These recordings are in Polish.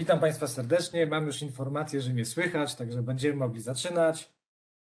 Witam Państwa serdecznie. Mam już informację, że mnie słychać, także będziemy mogli zaczynać.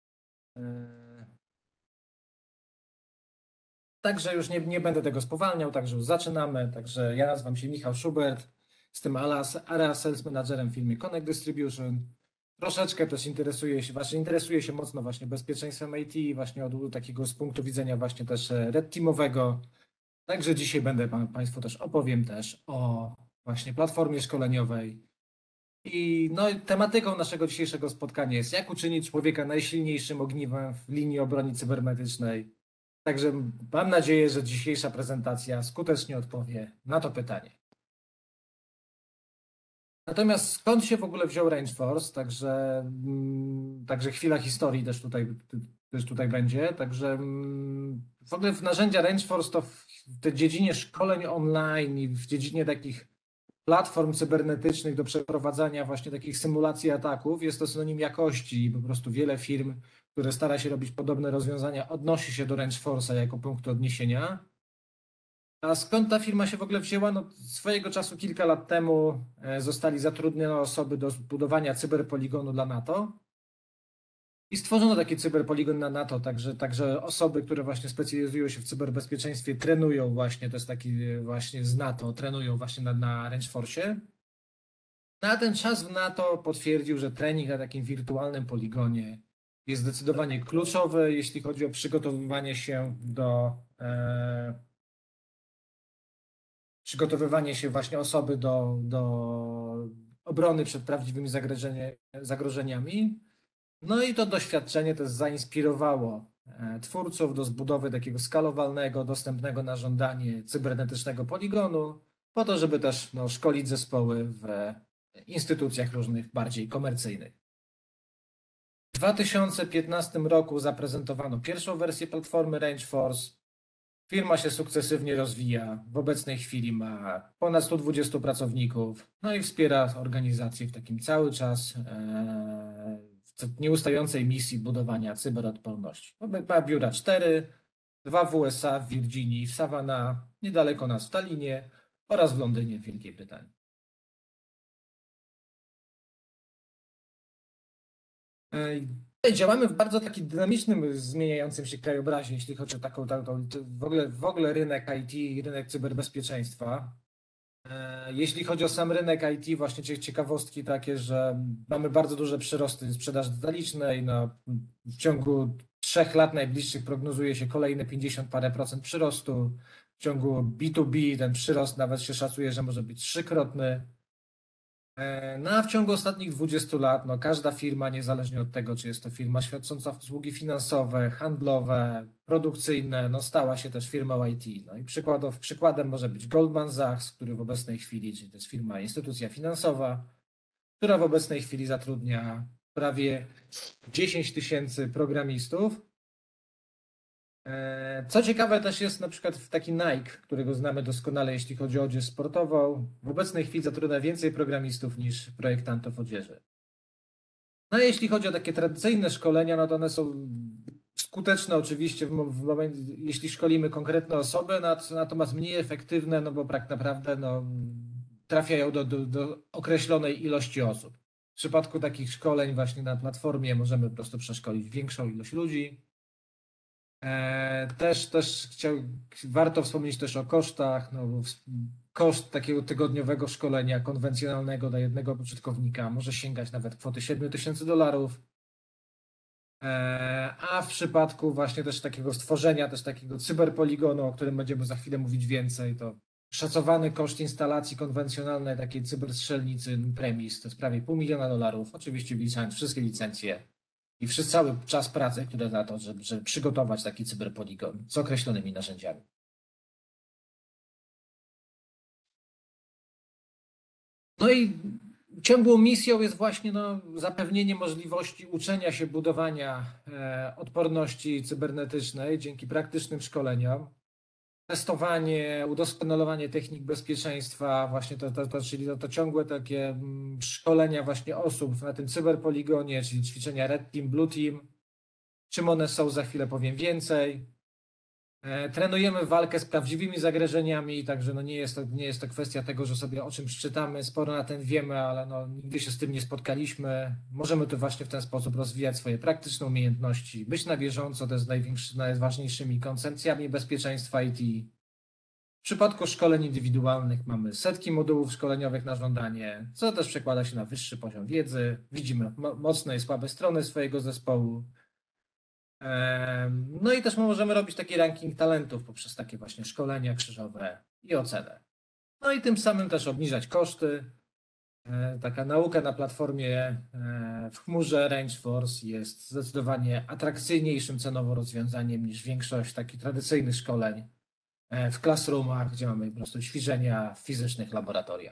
Także już nie będę tego spowalniał, także już zaczynamy. Także ja nazywam się Michał Schubert, jestem Area Sales Managerem w firmie Connect Distribution. Troszeczkę też interesuję się mocno właśnie bezpieczeństwem IT, właśnie od takiego z punktu widzenia właśnie też red teamowego. Także dzisiaj będę Państwu też opowiem też o właśnie platformie szkoleniowej. I tematyką naszego dzisiejszego spotkania jest, jak uczynić człowieka najsilniejszym ogniwem w linii obrony cybermetycznej. Także mam nadzieję, że dzisiejsza prezentacja skutecznie odpowie na to pytanie. Natomiast skąd się w ogóle wziął Rangeforce? Także chwila historii też tutaj będzie. Także w ogóle w narzędzia Rangeforce to w tej dziedzinie szkoleń online i w dziedzinie takich platform cybernetycznych do przeprowadzania właśnie takich symulacji ataków jest to synonim jakości i po prostu wiele firm, które stara się robić podobne rozwiązania, odnosi się do Rangeforce'a jako punktu odniesienia. A skąd ta firma się w ogóle wzięła? No, swojego czasu, kilka lat temu zostali zatrudnione osoby do zbudowania cyberpoligonu dla NATO i stworzono taki cyberpoligon na NATO, także osoby, które właśnie specjalizują się w cyberbezpieczeństwie, trenują właśnie, to jest taki właśnie z NATO, trenują właśnie na Rangeforce'ie. Na ten czas w NATO potwierdził, że trening na takim wirtualnym poligonie jest zdecydowanie kluczowy, jeśli chodzi o przygotowywanie się właśnie osoby do obrony przed prawdziwymi zagrożeniami. No i to doświadczenie też zainspirowało twórców do zbudowy takiego skalowalnego, dostępnego na żądanie cybernetycznego poligonu, po to, żeby też szkolić zespoły w instytucjach różnych, bardziej komercyjnych. W 2015 roku zaprezentowano pierwszą wersję platformy Rangeforce. Firma się sukcesywnie rozwija. W obecnej chwili ma ponad 120 pracowników, no i wspiera organizację w takim cały czas w nieustającej misji budowania cyberodporności. Ma biura 4, 2 w USA, w Virginii, w Savannah, niedaleko nas w Tallinie oraz w Londynie w Wielkiej Brytanii. Działamy w bardzo takim dynamicznym, zmieniającym się krajobrazie, jeśli chodzi o w ogóle rynek IT i rynek cyberbezpieczeństwa. Jeśli chodzi o sam rynek IT, właśnie ciekawostki takie, że mamy bardzo duże przyrosty sprzedaży detalicznej. W ciągu 3 lat najbliższych prognozuje się kolejne 50 parę procent przyrostu. W ciągu B2B ten przyrost nawet się szacuje, że może być trzykrotny. No a w ciągu ostatnich 20 lat każda firma, niezależnie od tego, czy jest to firma świadcząca usługi finansowe, handlowe, produkcyjne, stała się też firmą IT. No i przykładem może być Goldman Sachs, który w obecnej chwili, czyli to jest instytucja finansowa, która w obecnej chwili zatrudnia prawie 10 tysięcy programistów. Co ciekawe też jest na przykład w taki Nike, którego znamy doskonale, jeśli chodzi o odzież sportową. W obecnej chwili zatrudnia więcej programistów niż projektantów odzieży. No a jeśli chodzi o takie tradycyjne szkolenia, to one są skuteczne oczywiście w momencie, jeśli szkolimy konkretne osoby, natomiast mniej efektywne, bo tak naprawdę trafiają do określonej ilości osób. W przypadku takich szkoleń właśnie na platformie możemy po prostu przeszkolić większą ilość ludzi. Warto wspomnieć też o kosztach. Koszt takiego tygodniowego szkolenia konwencjonalnego dla jednego użytkownika może sięgać nawet kwoty $7,000. A w przypadku właśnie też takiego stworzenia, też takiego cyberpoligonu, o którym będziemy za chwilę mówić więcej, to szacowany koszt instalacji konwencjonalnej takiej cyberstrzelnicy premise to jest prawie $500,000, oczywiście wliczając wszystkie licencje i cały czas pracy, który na to, żeby przygotować taki cyberpoligon z określonymi narzędziami. No i ciągłą misją jest właśnie zapewnienie możliwości uczenia się budowania odporności cybernetycznej dzięki praktycznym szkoleniom, testowanie, udoskonalowanie technik bezpieczeństwa, właśnie czyli to ciągłe takie szkolenia właśnie osób na tym cyberpoligonie, czyli ćwiczenia Red Team, Blue Team. Czym one są, za chwilę powiem więcej. Trenujemy walkę z prawdziwymi zagrożeniami, także no nie jest to kwestia tego, że sobie o czymś czytamy, sporo na ten wiemy, ale no nigdy się z tym nie spotkaliśmy. Możemy tu właśnie w ten sposób rozwijać swoje praktyczne umiejętności, być na bieżąco, to jest najważniejszymi koncepcjami bezpieczeństwa IT. W przypadku szkoleń indywidualnych mamy setki modułów szkoleniowych na żądanie, co też przekłada się na wyższy poziom wiedzy. Widzimy mocne i słabe strony swojego zespołu. No i też możemy robić taki ranking talentów poprzez takie właśnie szkolenia krzyżowe i ocenę. No i tym samym też obniżać koszty. Taka nauka na platformie w chmurze Rangeforce jest zdecydowanie atrakcyjniejszym cenowo rozwiązaniem niż większość takich tradycyjnych szkoleń w classroomach, gdzie mamy po prostu ćwiczenia w fizycznych laboratoriach.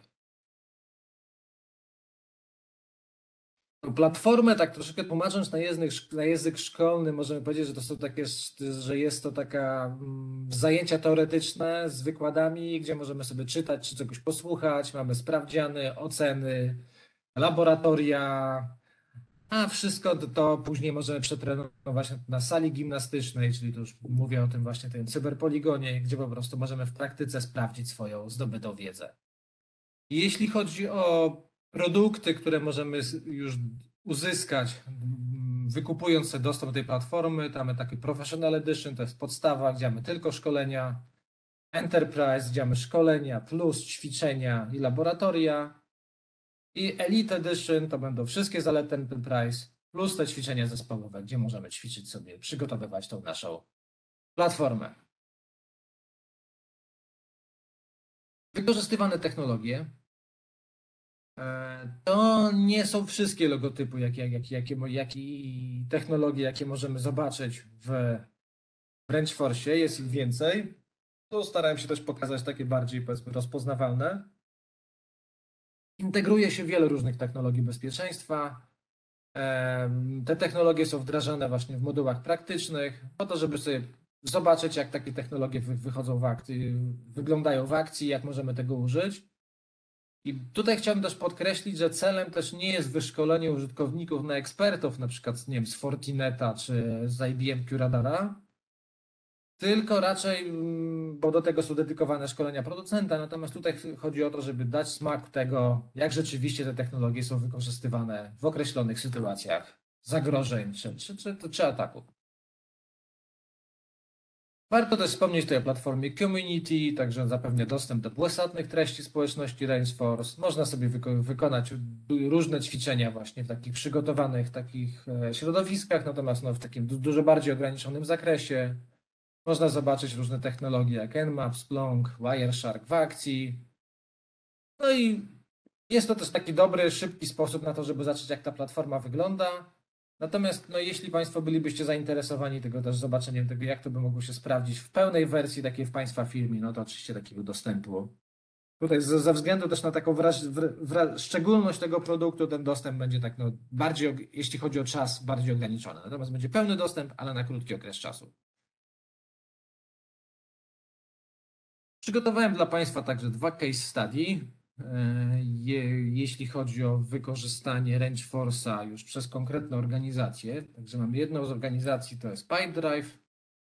Platformę, tak troszeczkę tłumacząc na język szkolny, możemy powiedzieć, że to są takie, że jest to taka zajęcia teoretyczne z wykładami, gdzie możemy sobie czytać czy czegoś posłuchać, mamy sprawdziany, oceny, laboratoria, a wszystko to później możemy przetrenować na sali gimnastycznej, czyli to już mówię o tym właśnie tym cyberpoligonie, gdzie po prostu możemy w praktyce sprawdzić swoją zdobytą wiedzę. Jeśli chodzi o produkty, które możemy już uzyskać, wykupując sobie dostęp do tej platformy, to mamy taki Professional Edition, to jest podstawa, gdzie mamy tylko szkolenia, Enterprise, gdzie mamy szkolenia plus ćwiczenia i laboratoria, i Elite Edition to będą wszystkie zalety Enterprise plus te ćwiczenia zespołowe, gdzie możemy ćwiczyć sobie, przygotowywać tą naszą platformę. Wykorzystywane technologie to nie są wszystkie logotypy, i technologie, jakie możemy zobaczyć w Rangeforce. Jest ich więcej. Tu starałem się też pokazać takie bardziej, powiedzmy, rozpoznawalne. Integruje się wiele różnych technologii bezpieczeństwa. Te technologie są wdrażane właśnie w modułach praktycznych, po to, żeby sobie zobaczyć, jak takie technologie wychodzą w akcji, wyglądają w akcji, jak możemy tego użyć. I tutaj chciałbym też podkreślić, że celem też nie jest wyszkolenie użytkowników na ekspertów, na przykład nie wiem, z Fortineta czy z IBM Curadara, tylko raczej, bo do tego są dedykowane szkolenia producenta, natomiast tutaj chodzi o to, żeby dać smak tego, jak rzeczywiście te technologie są wykorzystywane w określonych sytuacjach zagrożeń czy ataków. Warto też wspomnieć tutaj o platformie Community, także zapewnia dostęp do błękitnych treści społeczności Rangeforce. Można sobie wykonać różne ćwiczenia właśnie w takich przygotowanych środowiskach, natomiast no, w takim dużo bardziej ograniczonym zakresie. Można zobaczyć różne technologie jak Nmap, Splunk, Wireshark w akcji. No i jest to też taki dobry, szybki sposób na to, żeby zobaczyć, jak ta platforma wygląda. Natomiast no, jeśli Państwo bylibyście zainteresowani tego też zobaczeniem tego, jak to by mogło się sprawdzić w pełnej wersji takiej w Państwa firmie, no to oczywiście takiego dostępu. Tutaj ze względu też na taką szczególność tego produktu, ten dostęp będzie tak no, bardziej, jeśli chodzi o czas, bardziej ograniczony. Natomiast będzie pełny dostęp, ale na krótki okres czasu. Przygotowałem dla Państwa także dwa case study. Jeśli chodzi o wykorzystanie Rangeforce'a już przez konkretne organizacje. Także mamy jedną z organizacji, to jest Pipedrive.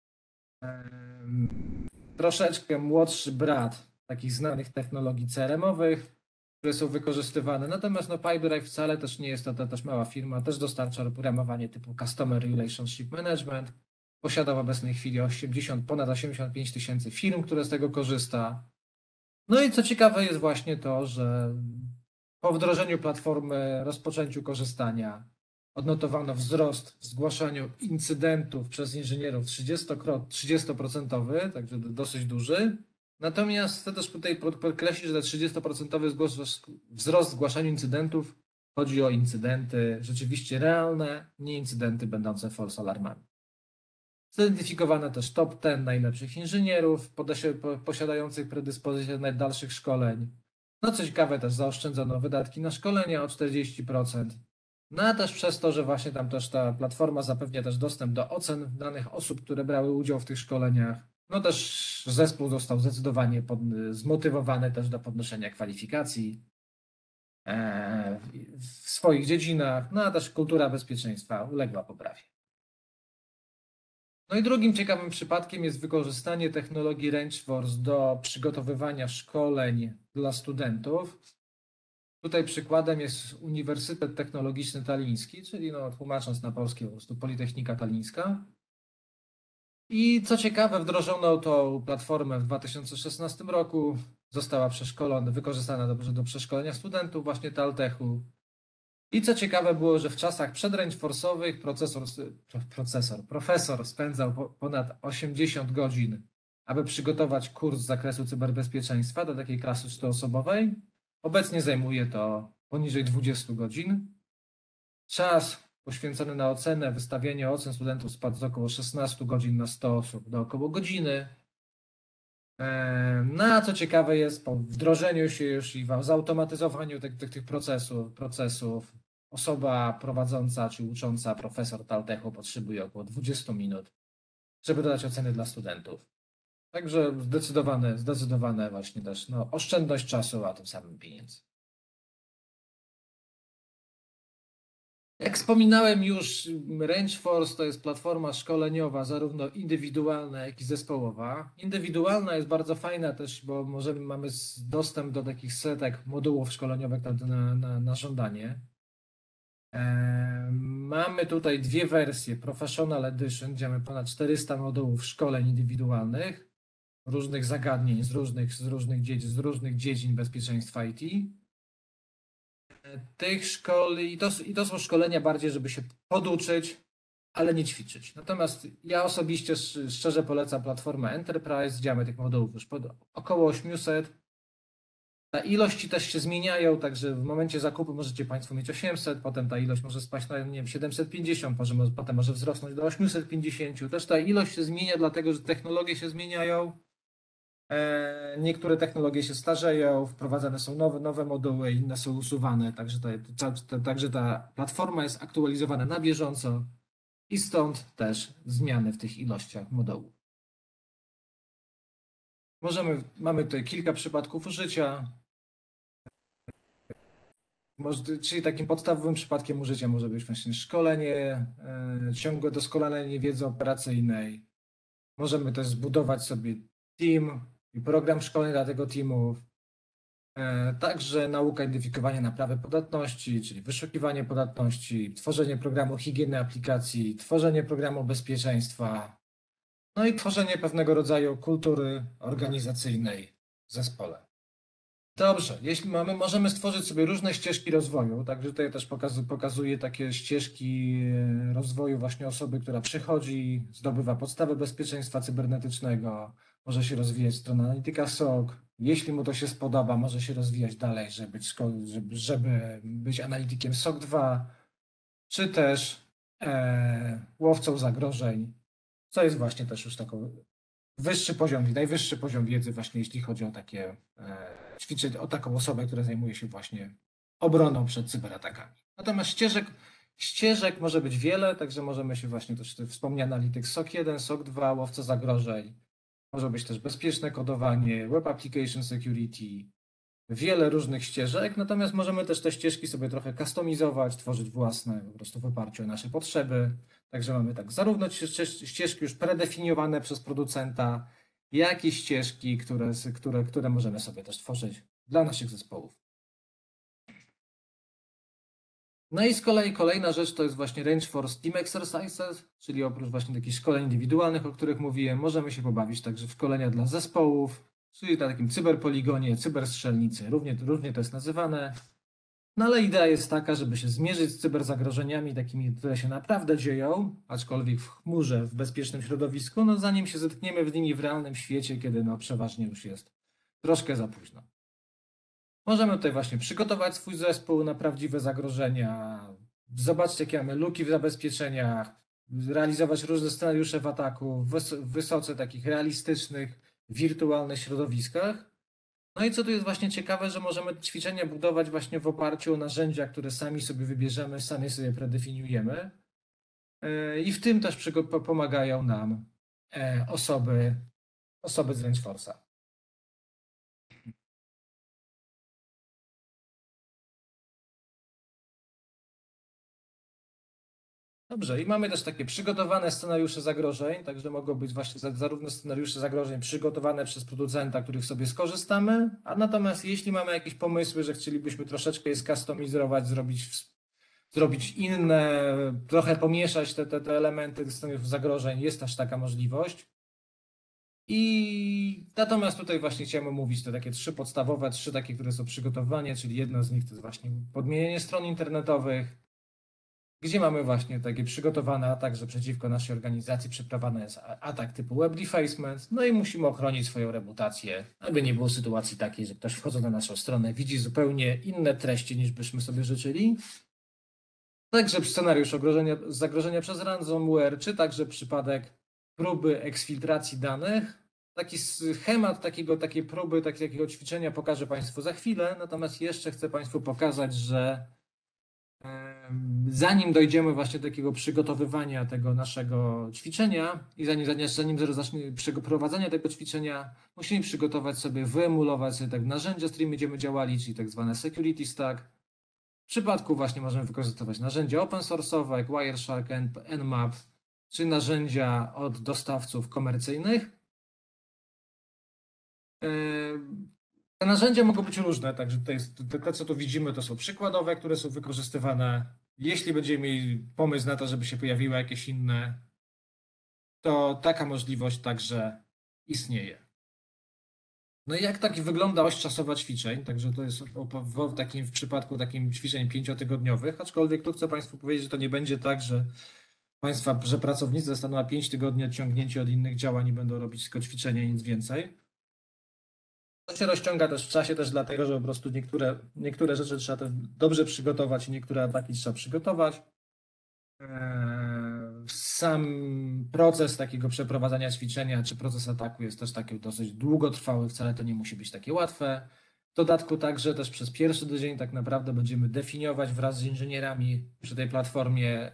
Troszeczkę młodszy brat takich znanych technologii CRM-owych, które są wykorzystywane. Natomiast no, Pipedrive wcale też nie jest to też mała firma, też dostarcza oprogramowanie typu Customer Relationship Management. Posiada w obecnej chwili ponad 85 tysięcy firm, które z tego korzysta. No i co ciekawe jest właśnie to, że po wdrożeniu platformy, rozpoczęciu korzystania, odnotowano wzrost w zgłaszaniu incydentów przez inżynierów 30%, także dosyć duży. Natomiast chcę też tutaj podkreślić, że 30% wzrost w zgłaszaniu incydentów chodzi o incydenty rzeczywiście realne, nie incydenty będące false alarmami. Zidentyfikowano też top 10 najlepszych inżynierów posiadających predyspozycje do dalszych szkoleń. No co ciekawe, też zaoszczędzono wydatki na szkolenia o 40%. No a też przez to, że właśnie tam też ta platforma zapewnia też dostęp do ocen danych osób, które brały udział w tych szkoleniach. No też zespół został zdecydowanie zmotywowany też do podnoszenia kwalifikacji w swoich dziedzinach, no a też kultura bezpieczeństwa uległa poprawie. No i drugim ciekawym przypadkiem jest wykorzystanie technologii RangeForce do przygotowywania szkoleń dla studentów. Tutaj przykładem jest Uniwersytet Technologiczny Taliński, czyli no, tłumacząc na polski po prostu Politechnika Talińska. I co ciekawe, wdrożono tą platformę w 2016 roku. Została wykorzystana do przeszkolenia studentów właśnie Taltechu. I co ciekawe było, że w czasach przedręczforsowych profesor spędzał ponad 80 godzin, aby przygotować kurs z zakresu cyberbezpieczeństwa do takiej klasy 4-osobowej. Obecnie zajmuje to poniżej 20 godzin. Czas poświęcony na ocenę, wystawienie ocen studentów spadł z około 16 godzin na 100 osób do około godziny. No a co ciekawe jest, po wdrożeniu się już i zautomatyzowaniu tych procesów, osoba prowadząca czy ucząca profesor Taltechu potrzebuje około 20 minut, żeby dodać oceny dla studentów. Także zdecydowane właśnie też no, oszczędność czasu, a tym samym pieniędzy. Jak wspominałem już, RangeForce to jest platforma szkoleniowa, zarówno indywidualna, jak i zespołowa. Indywidualna jest bardzo fajna też, bo mamy dostęp do takich setek modułów szkoleniowych na żądanie. Mamy tutaj dwie wersje, Professional Edition, gdzie mamy ponad 400 modułów szkoleń indywidualnych, różnych zagadnień z różnych dziedzin bezpieczeństwa IT. Tych i to są szkolenia bardziej, żeby się poduczyć, ale nie ćwiczyć. Natomiast ja osobiście szczerze polecam platformę Enterprise, gdzie mamy tych modułów już około 800. Ta ilości też się zmieniają, także w momencie zakupu możecie Państwo mieć 800, potem ta ilość może spaść na, nie wiem, 750, potem może wzrosnąć do 850. Też ta ilość się zmienia, dlatego że technologie się zmieniają. Niektóre technologie się starzeją, wprowadzane są nowe moduły, inne są usuwane, także ta platforma jest aktualizowana na bieżąco i stąd też zmiany w tych ilościach modułów. Mamy tutaj kilka przypadków użycia, czyli takim podstawowym przypadkiem użycia może być właśnie szkolenie, ciągłe doskonalenie wiedzy operacyjnej. Możemy też zbudować sobie team i program szkoleń dla tego teamu. Także nauka identyfikowania naprawy podatności, czyli wyszukiwanie podatności, tworzenie programu higieny aplikacji, tworzenie programu bezpieczeństwa, no i tworzenie pewnego rodzaju kultury organizacyjnej w zespole. Dobrze, jeśli możemy stworzyć sobie różne ścieżki rozwoju, także tutaj też pokazuję takie ścieżki rozwoju właśnie osoby, która przychodzi, zdobywa podstawę bezpieczeństwa cybernetycznego, może się rozwijać w stronę analityka SOC, jeśli mu to się spodoba, może się rozwijać dalej, żeby być analitykiem SOC 2, czy też łowcą zagrożeń, co jest właśnie też już taką najwyższy poziom wiedzy właśnie jeśli chodzi o takie ćwiczyć, o taką osobę, która zajmuje się właśnie obroną przed cyberatakami. Natomiast ścieżek może być wiele, także możemy się właśnie też wspomniany analityk SOC 1, SOC 2, łowca zagrożeń, może być też bezpieczne kodowanie, web application security, wiele różnych ścieżek, natomiast możemy też te ścieżki sobie trochę customizować, tworzyć własne po prostu w oparciu o nasze potrzeby. Także mamy tak zarówno ścieżki już predefiniowane przez producenta, jak i ścieżki, które możemy sobie też tworzyć dla naszych zespołów. No i z kolei kolejna rzecz to jest właśnie RangeForce Team Exercises, czyli oprócz właśnie takich szkoleń indywidualnych, o których mówiłem, możemy się pobawić także w szkolenia dla zespołów, czyli na takim cyberpoligonie, cyberstrzelnicy, różnie to jest nazywane. No ale idea jest taka, żeby się zmierzyć z cyberzagrożeniami takimi, które się naprawdę dzieją, aczkolwiek w chmurze, w bezpiecznym środowisku, no zanim się zetkniemy w nimi w realnym świecie, kiedy no przeważnie już jest troszkę za późno. Możemy tutaj właśnie przygotować swój zespół na prawdziwe zagrożenia, zobaczyć jakie mamy luki w zabezpieczeniach, realizować różne scenariusze w ataku w wysoce takich realistycznych, wirtualnych środowiskach. No i co tu jest właśnie ciekawe, że możemy ćwiczenia budować właśnie w oparciu o narzędzia, które sami sobie wybierzemy, sami sobie predefiniujemy. I w tym też pomagają nam osoby z RangeForce'a. Dobrze, i mamy też takie przygotowane scenariusze zagrożeń, także mogą być właśnie zarówno scenariusze zagrożeń przygotowane przez producenta, których sobie skorzystamy, a natomiast jeśli mamy jakieś pomysły, że chcielibyśmy troszeczkę je skustomizować, zrobić inne, trochę pomieszać te elementy scenariuszów zagrożeń, jest też taka możliwość. I natomiast tutaj właśnie chciałem omówić te takie trzy takie, które są przygotowanie, czyli jedna z nich to jest właśnie podmienienie stron internetowych, gdzie mamy właśnie takie przygotowane atak, że przeciwko naszej organizacji przeprowadzany jest atak typu web defacement, no i musimy ochronić swoją reputację, aby nie było sytuacji takiej, że ktoś wchodząc na naszą stronę widzi zupełnie inne treści niż byśmy sobie życzyli. Także scenariusz zagrożenia przez ransomware, czy także przypadek próby eksfiltracji danych. Taki schemat takiej próby, takiego ćwiczenia pokażę Państwu za chwilę, natomiast jeszcze chcę Państwu pokazać, że zanim dojdziemy właśnie do takiego przygotowywania tego naszego ćwiczenia i zanim zacznie przeprowadzenia tego ćwiczenia, musimy przygotować sobie, wyemulować sobie tak narzędzia, z którymi będziemy działali, czyli tak zwane security stack. W przypadku właśnie możemy wykorzystywać narzędzia open source'owe, jak Wireshark, Nmap, czy narzędzia od dostawców komercyjnych. Te narzędzia mogą być różne, także te, co tu widzimy, to są przykładowe, które są wykorzystywane. Jeśli będziemy mieli pomysł na to, żeby się pojawiły jakieś inne, to taka możliwość także istnieje. No i jak tak wygląda oś czasowa ćwiczeń, także to jest w przypadku takim ćwiczeń 5-tygodniowych, aczkolwiek tu chcę Państwu powiedzieć, że to nie będzie tak, że pracownicy zostaną na 5 tygodni odciągnięci od innych działań i będą robić tylko ćwiczenia i nic więcej. To się rozciąga też w czasie, też dlatego, że po prostu niektóre rzeczy trzeba też dobrze przygotować i niektóre ataki trzeba przygotować. Sam proces takiego przeprowadzania ćwiczenia, czy proces ataku jest też taki dosyć długotrwały, wcale to nie musi być takie łatwe. W dodatku także też przez pierwszy tydzień tak naprawdę będziemy definiować wraz z inżynierami przy tej platformie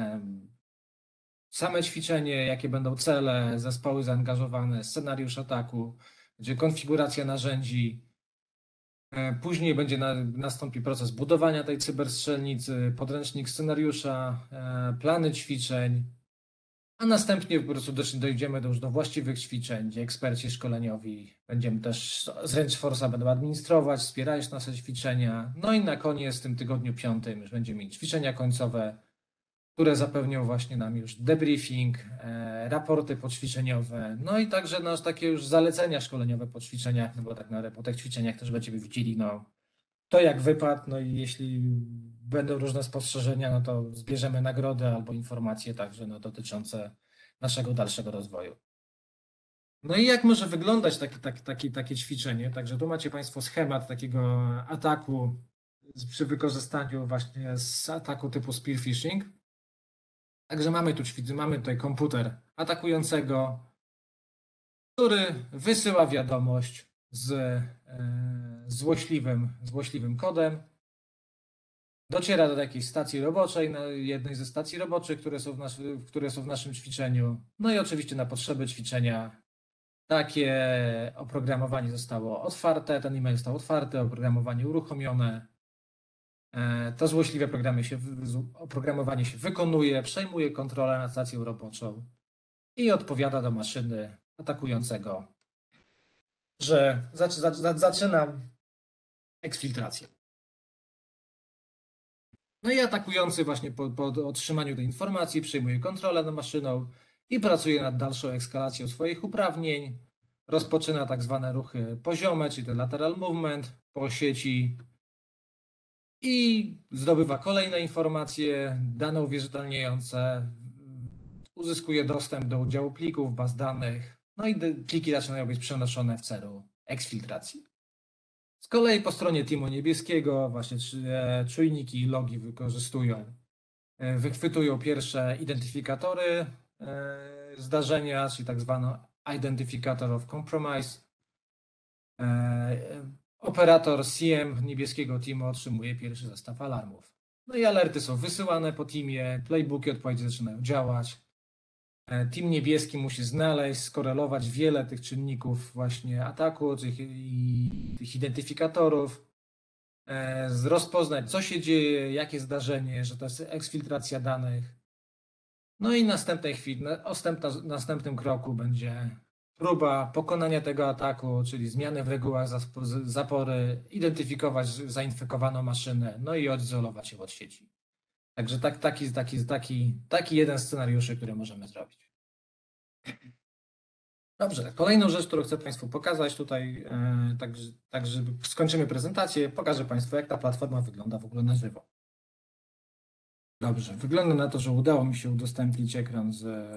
same ćwiczenie, jakie będą cele, zespoły zaangażowane, scenariusz ataku, będzie konfiguracja narzędzi. Później nastąpi proces budowania tej cyberstrzelnicy, podręcznik scenariusza, plany ćwiczeń, a następnie po prostu dojdziemy już do właściwych ćwiczeń, gdzie eksperci szkoleniowi będziemy też z Rangeforce'a będą administrować, wspierać nasze ćwiczenia. No i na koniec, w tym tygodniu 5 już będziemy mieć ćwiczenia końcowe, które zapewnią właśnie nam już debriefing, raporty poćwiczeniowe, no i także takie już zalecenia szkoleniowe po ćwiczeniach, no bo tak naprawdę po tych ćwiczeniach też będziemy widzieli to jak wypadł, no i jeśli będą różne spostrzeżenia, no to zbierzemy nagrodę albo informacje także dotyczące naszego dalszego rozwoju. No i jak może wyglądać takie ćwiczenie? Także tu macie Państwo schemat takiego ataku przy wykorzystaniu właśnie z ataku typu spear phishing. Także mamy tutaj komputer atakującego, który wysyła wiadomość z złośliwym kodem. Dociera do jakiejś stacji roboczej, jednej ze stacji roboczych, które są w naszym ćwiczeniu. No i oczywiście na potrzeby ćwiczenia takie oprogramowanie zostało otwarte, ten e-mail został otwarty, oprogramowanie uruchomione. To złośliwe oprogramowanie się wykonuje, przejmuje kontrolę nad stacją roboczą i odpowiada do maszyny atakującego, że zaczyna eksfiltrację. No i atakujący właśnie po otrzymaniu tej informacji przejmuje kontrolę nad maszyną i pracuje nad dalszą eskalacją swoich uprawnień. Rozpoczyna tak zwane ruchy poziome, czyli ten lateral movement po sieci i zdobywa kolejne informacje, dane uwierzytelniające, uzyskuje dostęp do udziału plików, baz danych, no i pliki zaczynają być przenoszone w celu eksfiltracji. Z kolei po stronie teamu niebieskiego właśnie czujniki i logi wychwytują pierwsze identyfikatory zdarzenia, czyli tak zwany Identificator of Compromise. Operator CM niebieskiego teamu otrzymuje pierwszy zestaw alarmów. No i alerty są wysyłane po teamie, playbooki odpowiednio zaczynają działać. Team niebieski musi znaleźć, skorelować wiele tych czynników właśnie ataku, tych identyfikatorów, rozpoznać, co się dzieje, jakie zdarzenie, że to jest eksfiltracja danych. No i następnej chwili, następnym kroku będzie próba pokonania tego ataku, czyli zmiany w regułach zapory, identyfikować zainfekowaną maszynę, no i odizolować ją od sieci. Także taki jeden scenariuszy, który możemy zrobić. Dobrze, kolejną rzecz, którą chcę Państwu pokazać tutaj, tak żeby skończymy prezentację, pokażę Państwu, jak ta platforma wygląda w ogóle na żywo. Dobrze, wygląda na to, że udało mi się udostępnić ekran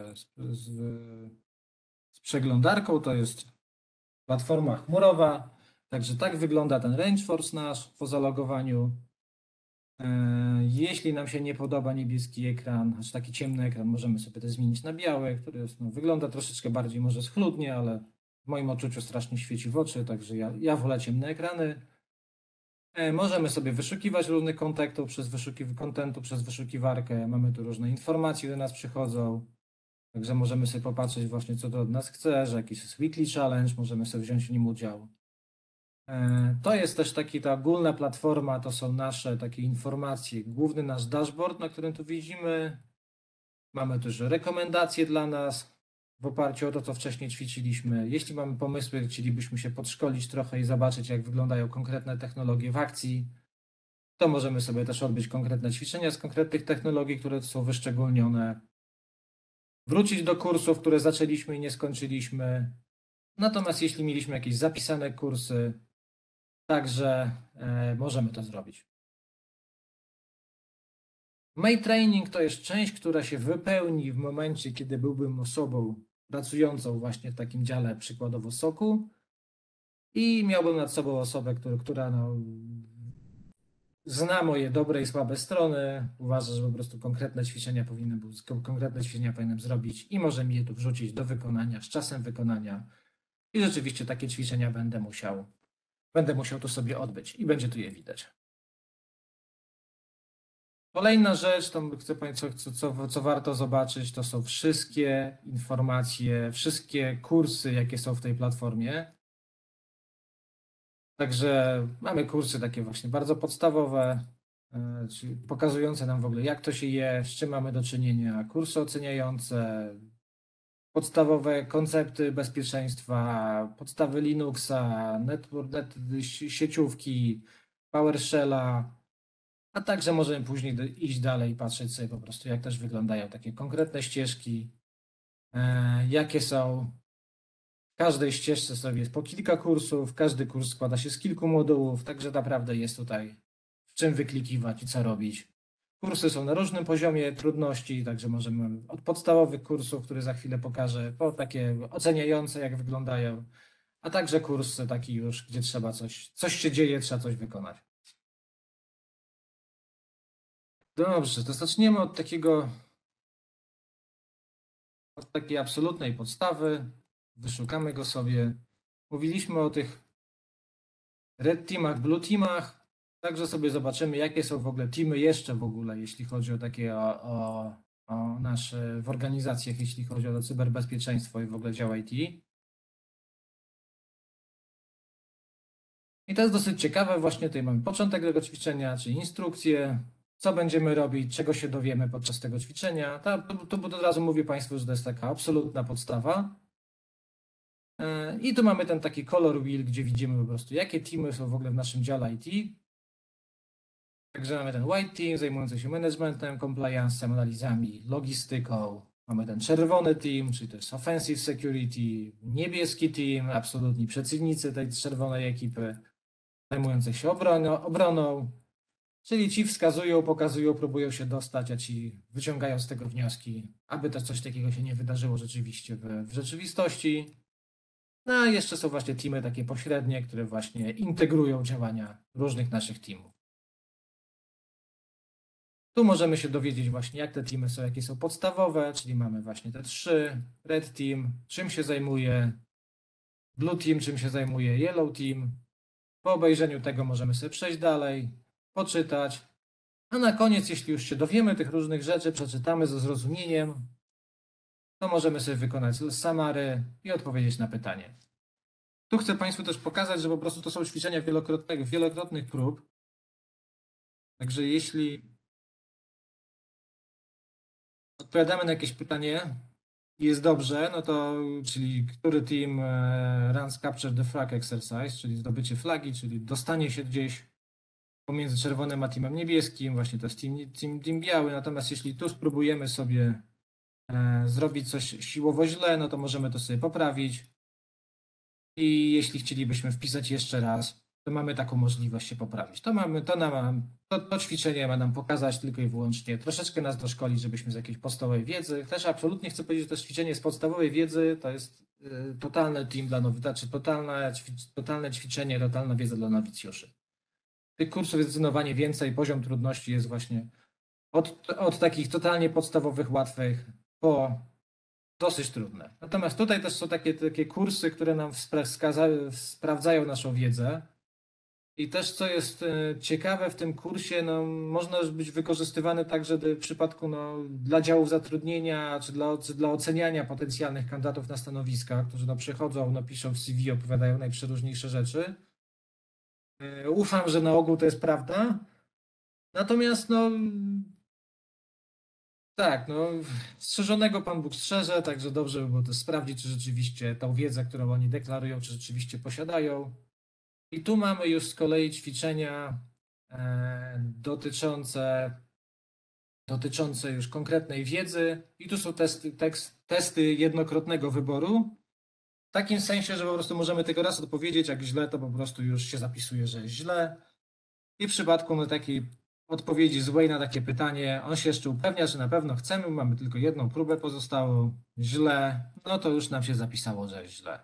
z przeglądarką. To jest platforma chmurowa. Także tak wygląda ten RangeForce nasz po zalogowaniu. Jeśli nam się nie podoba niebieski ekran, aż taki ciemny ekran, możemy sobie to zmienić na biały, który jest, no, wygląda troszeczkę bardziej może schludnie, ale w moim odczuciu strasznie świeci w oczy, także ja wolę ciemne ekrany. Możemy sobie wyszukiwać różnych kontentu przez wyszukiwarkę. Mamy tu różne informacje do nas przychodzą. Także możemy sobie popatrzeć właśnie, co to od nas chce, że jakiś jest weekly challenge, możemy sobie wziąć w nim udział. To jest też ta ogólna platforma, to są nasze takie informacje, główny nasz dashboard, na którym tu widzimy. Mamy też rekomendacje dla nas w oparciu o to, co wcześniej ćwiczyliśmy. Jeśli mamy pomysły, chcielibyśmy się podszkolić trochę i zobaczyć, jak wyglądają konkretne technologie w akcji, to możemy sobie też odbyć konkretne ćwiczenia z konkretnych technologii, które są wyszczególnione. Wrócić do kursów, które zaczęliśmy i nie skończyliśmy. Natomiast jeśli mieliśmy jakieś zapisane kursy, także możemy to zrobić. May Training to jest część, która się wypełni w momencie, kiedy byłbym osobą pracującą właśnie w takim dziale, przykładowo SOC-u, i miałbym nad sobą osobę, która zna moje dobre i słabe strony, uważa, że po prostu konkretne ćwiczenia powinienem zrobić i może mi je tu wrzucić do wykonania, z czasem wykonania. I rzeczywiście takie ćwiczenia będę musiał to sobie odbyć i będzie tu je widać. Kolejna rzecz, to chcę Państwu, co warto zobaczyć, to są wszystkie informacje, wszystkie kursy, jakie są w tej platformie. Także mamy kursy takie właśnie bardzo podstawowe, czyli pokazujące nam w ogóle, jak to się je, z czym mamy do czynienia, kursy oceniające, podstawowe koncepty bezpieczeństwa, podstawy Linuxa, sieciówki, PowerShella, a także możemy później iść dalej i patrzeć sobie po prostu, jak też wyglądają takie konkretne ścieżki, jakie są. W każdej ścieżce sobie jest po kilka kursów, każdy kurs składa się z kilku modułów, także naprawdę jest tutaj w czym wyklikiwać i co robić. Kursy są na różnym poziomie trudności, także możemy od podstawowych kursów, które za chwilę pokażę, po takie oceniające, jak wyglądają, a także kursy taki już, gdzie trzeba coś się dzieje, trzeba coś wykonać. Dobrze, to zaczniemy od takiej absolutnej podstawy. Wyszukamy go sobie. Mówiliśmy o tych red teamach, blue teamach. Także sobie zobaczymy, jakie są w ogóle teamy jeszcze w ogóle, jeśli chodzi o takie o nasze w organizacjach, jeśli chodzi o cyberbezpieczeństwo i w ogóle dział IT. I to jest dosyć ciekawe. Właśnie tutaj mamy początek tego ćwiczenia, czyli instrukcję, co będziemy robić, czego się dowiemy podczas tego ćwiczenia. Tu od razu mówię Państwu, że to jest taka absolutna podstawa. I tu mamy ten taki color wheel, gdzie widzimy po prostu, jakie teamy są w ogóle w naszym dziale IT. Także mamy ten white team zajmujący się managementem, compliance'em, analizami, logistyką. Mamy ten czerwony team, czyli to jest offensive security, niebieski team, absolutni przeciwnicy tej czerwonej ekipy, zajmujących się obroną, czyli ci wskazują, pokazują, próbują się dostać, a ci wyciągają z tego wnioski, aby to coś takiego się nie wydarzyło rzeczywiście w rzeczywistości. No a jeszcze są właśnie teamy takie pośrednie, które właśnie integrują działania różnych naszych teamów. Tu możemy się dowiedzieć właśnie, jak te teamy są, jakie są podstawowe, czyli mamy właśnie te trzy. Red Team, czym się zajmuje, Blue Team, czym się zajmuje, Yellow Team. Po obejrzeniu tego możemy sobie przejść dalej, poczytać, a na koniec, jeśli już się dowiemy tych różnych rzeczy, przeczytamy ze zrozumieniem, to możemy sobie wykonać summary i odpowiedzieć na pytanie. Tu chcę Państwu też pokazać, że po prostu to są ćwiczenia wielokrotnych prób. Także jeśli odpowiadamy na jakieś pytanie i jest dobrze, no to, czyli który team runs capture the flag exercise, czyli zdobycie flagi, czyli dostanie się gdzieś pomiędzy czerwonym a teamem niebieskim, właśnie to jest team biały, natomiast jeśli tu spróbujemy sobie zrobić coś siłowo źle, no to możemy to sobie poprawić i jeśli chcielibyśmy wpisać jeszcze raz, to mamy taką możliwość się poprawić. To ćwiczenie ma nam pokazać tylko i wyłącznie, troszeczkę nas doszkolić, żebyśmy z jakiejś podstawowej wiedzy, też absolutnie chcę powiedzieć, że to ćwiczenie z podstawowej wiedzy to jest totalny team dla znaczy totalne ćwiczenie, totalna wiedza dla nowicjuszy. Tych kursów jest zdecydowanie więcej, poziom trudności jest właśnie od takich totalnie podstawowych, łatwych po dosyć trudne. Natomiast tutaj też są takie kursy, które nam sprawdzają naszą wiedzę. I też co jest ciekawe w tym kursie, no, można być wykorzystywany także w przypadku dla działów zatrudnienia, czy dla oceniania potencjalnych kandydatów na stanowiska, którzy przychodzą, piszą w CV, opowiadają najprzeróżniejsze rzeczy. Ufam, że na ogół to jest prawda. Natomiast tak, strzeżonego Pan Bóg strzeże, także dobrze by było to sprawdzić, czy rzeczywiście tą wiedzę, którą oni deklarują, czy rzeczywiście posiadają. I tu mamy już z kolei ćwiczenia dotyczące już konkretnej wiedzy. I tu są testy jednokrotnego wyboru. W takim sensie, że po prostu możemy tylko raz odpowiedzieć, jak źle, to po prostu już się zapisuje, że jest źle. I w przypadku takiej odpowiedzi złej na takie pytanie, on się jeszcze upewnia, że na pewno chcemy, mamy tylko jedną próbę pozostałą, źle, no to już nam się zapisało, że jest źle.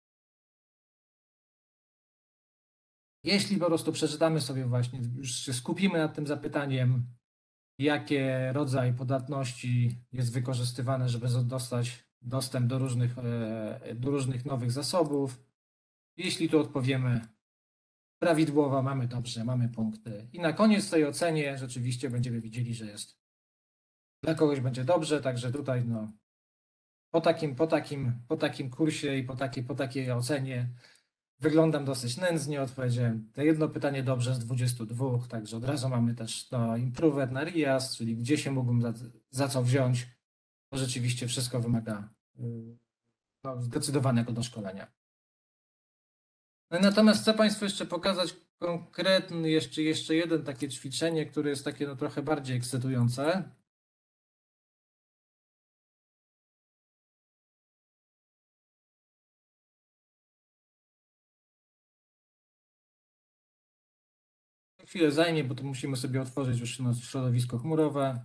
Jeśli po prostu przeczytamy sobie właśnie, już się skupimy nad tym zapytaniem, jakie rodzaj podatności jest wykorzystywane, żeby dostać dostęp do różnych nowych zasobów. Jeśli tu odpowiemy prawidłowo, mamy dobrze, mamy punkty. I na koniec tej ocenie rzeczywiście będziemy widzieli, że jest dla kogoś będzie dobrze, także tutaj po takim kursie i po takiej ocenie wyglądam dosyć nędznie, odpowiedziałem te jedno pytanie dobrze z 22, także od razu mamy też improved na RIAS, czyli gdzie się mógłbym za co wziąć, to rzeczywiście wszystko wymaga zdecydowanego doszkolenia. Natomiast chcę Państwu jeszcze pokazać konkretny, jeszcze jeden takie ćwiczenie, które jest takie trochę bardziej ekscytujące. Chwilę zajmie, bo to musimy sobie otworzyć już środowisko chmurowe.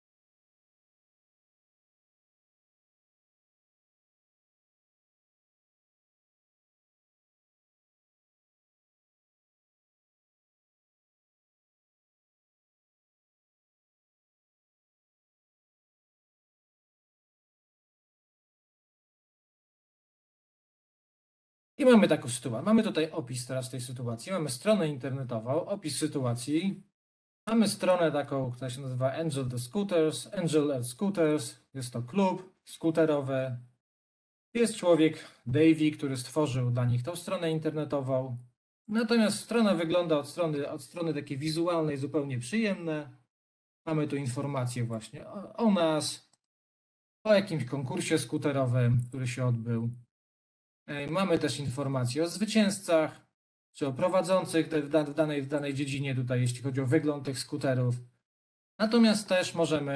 I mamy taką sytuację. Mamy tutaj opis teraz tej sytuacji. Mamy stronę internetową, opis sytuacji. Mamy stronę taką, która się nazywa Angel the Scooters, Angel at Scooters. Jest to klub skuterowy. Jest człowiek, Davey, który stworzył dla nich tą stronę internetową. Natomiast strona wygląda od strony takiej wizualnej zupełnie przyjemne. Mamy tu informacje właśnie o nas, o jakimś konkursie skuterowym, który się odbył. Mamy też informacje o zwycięzcach, czy o prowadzących w danej dziedzinie tutaj, jeśli chodzi o wygląd tych skuterów. Natomiast też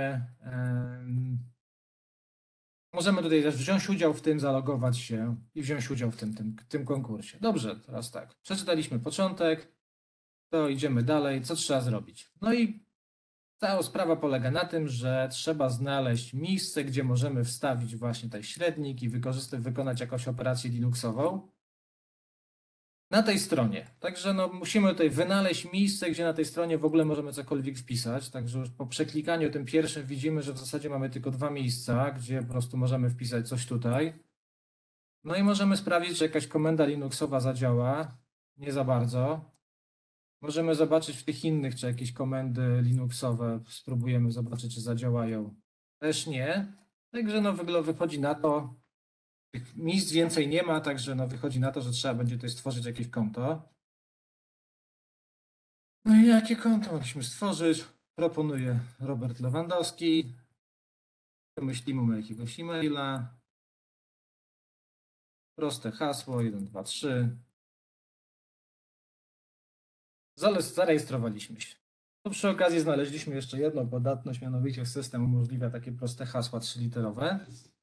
możemy tutaj też wziąć udział w tym, zalogować się i wziąć udział w tym konkursie. Dobrze, teraz tak. Przeczytaliśmy początek, to idziemy dalej. Co trzeba zrobić? No i cała sprawa polega na tym, że trzeba znaleźć miejsce, gdzie możemy wstawić właśnie ten średnik i wykonać jakąś operację Linuxową na tej stronie. Także musimy tutaj wynaleźć miejsce, gdzie na tej stronie w ogóle możemy cokolwiek wpisać. Także już po przeklikaniu tym pierwszym widzimy, że w zasadzie mamy tylko dwa miejsca, gdzie po prostu możemy wpisać coś tutaj. No i możemy sprawdzić, czy jakaś komenda Linuxowa zadziała. Nie za bardzo. Możemy zobaczyć w tych innych, czy jakieś komendy Linuxowe spróbujemy zobaczyć, czy zadziałają. Też nie. Także wychodzi na to, tych miejsc więcej nie ma, także wychodzi na to, że trzeba będzie tutaj stworzyć jakieś konto. No i jakie konto mogliśmy stworzyć? Proponuje Robert Lewandowski. Wymyślimy mu jakiegoś e-maila. Proste hasło, 1, 2, 3. Zarejestrowaliśmy się. To przy okazji znaleźliśmy jeszcze jedną podatność, mianowicie system umożliwia takie proste hasła 3-literowe,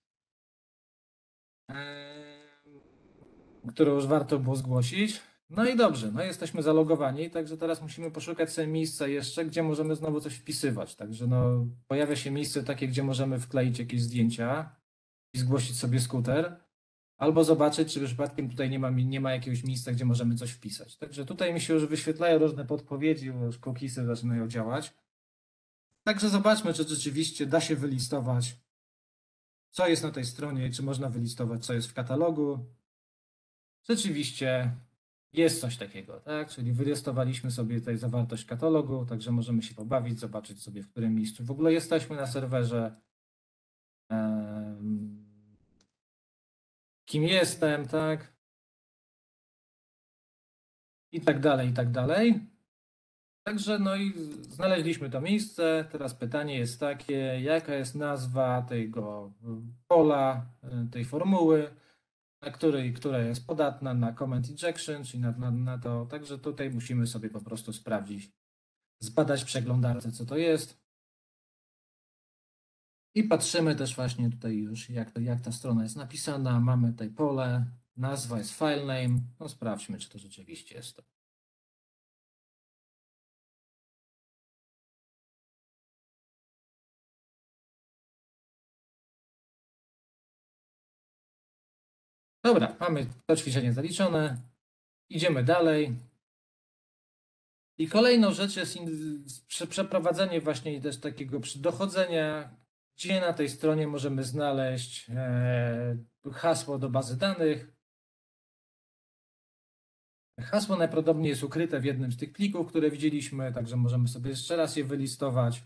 które już warto było zgłosić. No i dobrze, no jesteśmy zalogowani, także teraz musimy poszukać sobie miejsca jeszcze, gdzie możemy znowu coś wpisywać. Także no, pojawia się miejsce takie, gdzie możemy wkleić jakieś zdjęcia i zgłosić sobie skuter, albo zobaczyć, czy przypadkiem tutaj nie ma jakiegoś miejsca, gdzie możemy coś wpisać. Także tutaj mi się już wyświetlają różne podpowiedzi, bo już cookiesy zaczynają działać. Także zobaczmy, czy rzeczywiście da się wylistować, co jest na tej stronie i czy można wylistować, co jest w katalogu. Rzeczywiście jest coś takiego, tak? Czyli wylistowaliśmy sobie tutaj zawartość katalogu, także możemy się pobawić, zobaczyć sobie, w którym miejscu w ogóle jesteśmy na serwerze, kim jestem, tak? I tak dalej, i tak dalej. Także no i znaleźliśmy to miejsce. Teraz pytanie jest takie, jaka jest nazwa tego pola, tej formuły, która jest podatna na comment injection, czyli na to. Także tutaj musimy sobie po prostu sprawdzić, zbadać w przeglądarce, co to jest. I patrzymy też właśnie tutaj już, jak ta strona jest napisana. Mamy tutaj pole, nazwa jest filename. No sprawdźmy, czy to rzeczywiście jest to. Dobra, mamy to ćwiczenie zaliczone. Idziemy dalej. I kolejną rzecz jest przeprowadzenie właśnie też takiego dochodzenia, gdzie na tej stronie możemy znaleźć hasło do bazy danych. Hasło najprawdopodobniej jest ukryte w jednym z tych plików, które widzieliśmy, także możemy sobie jeszcze raz je wylistować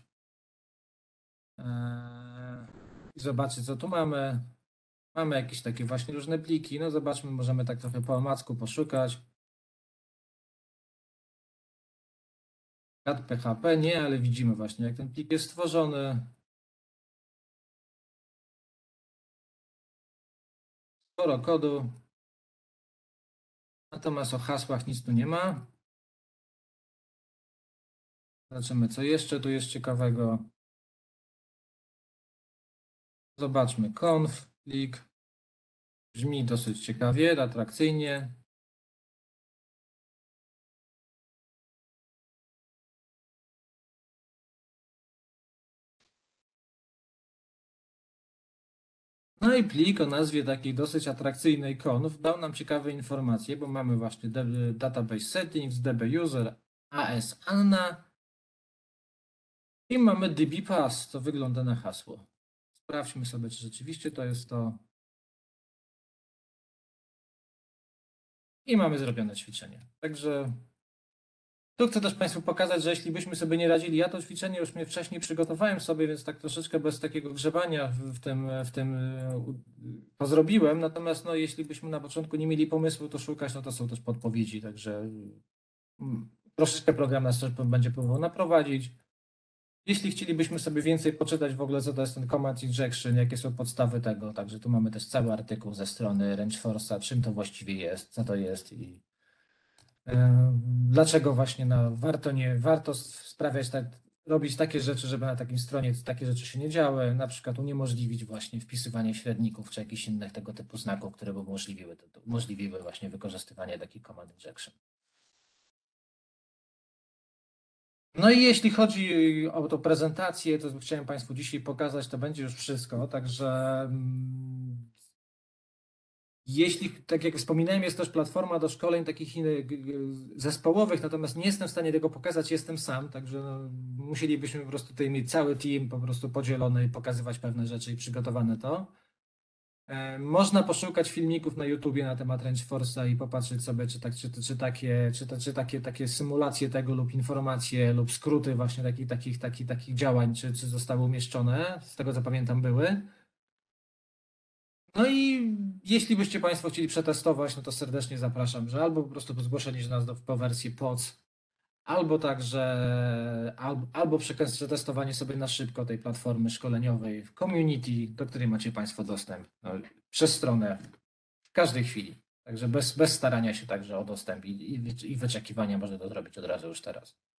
i zobaczyć, co tu mamy. Mamy jakieś takie właśnie różne pliki. No zobaczmy, możemy tak trochę po omacku poszukać. PHP nie, ale widzimy właśnie, jak ten plik jest stworzony. Sporo kodu. Natomiast o hasłach nic tu nie ma. Zobaczymy, co jeszcze tu jest ciekawego. Zobaczmy conf, plik. Brzmi dosyć ciekawie, atrakcyjnie. No i plik o nazwie takiej dosyć atrakcyjnej conf dał nam ciekawe informacje, bo mamy właśnie database settings, db user, as Anna i mamy dbpass, co wygląda na hasło. Sprawdźmy sobie, czy rzeczywiście to jest to. I mamy zrobione ćwiczenie. Także tu chcę też Państwu pokazać, że jeśli byśmy sobie nie radzili, ja to ćwiczenie już mnie wcześniej przygotowałem sobie, więc tak troszeczkę bez takiego grzebania w tym to zrobiłem. Natomiast no, jeśli byśmy na początku nie mieli pomysłu, to szukać, no to są też podpowiedzi, także troszeczkę program nas też będzie próbował naprowadzić. Jeśli chcielibyśmy sobie więcej poczytać w ogóle, co to jest ten command injection, jakie są podstawy tego, także tu mamy też cały artykuł ze strony RangeForce'a, czym to właściwie jest, co to jest i dlaczego właśnie warto sprawiać robić takie rzeczy, żeby na takiej stronie takie rzeczy się nie działy, na przykład uniemożliwić właśnie wpisywanie średników czy jakichś innych tego typu znaków, które by umożliwiły właśnie wykorzystywanie takich command injection. No i jeśli chodzi o tą prezentację, to chciałem Państwu dzisiaj pokazać, to będzie już wszystko, także jeśli, tak jak wspominałem, jest też platforma do szkoleń takich innych zespołowych, natomiast nie jestem w stanie tego pokazać, jestem sam, także no, musielibyśmy po prostu tutaj mieć cały team po prostu podzielony i pokazywać pewne rzeczy i przygotowane to. Można poszukać filmików na YouTubie na temat RangeForce'a i popatrzeć sobie, czy takie symulacje tego lub informacje lub skróty właśnie takich działań, czy zostały umieszczone, z tego co pamiętam były. No i jeśli byście Państwo chcieli przetestować, no to serdecznie zapraszam, że albo po prostu zgłoszeni nas po wersji POC, albo także, albo przetestowanie sobie na szybko tej platformy szkoleniowej w community, do której macie Państwo dostęp przez stronę w każdej chwili. Także bez starania się także o dostęp i wyczekiwania można to zrobić od razu już teraz.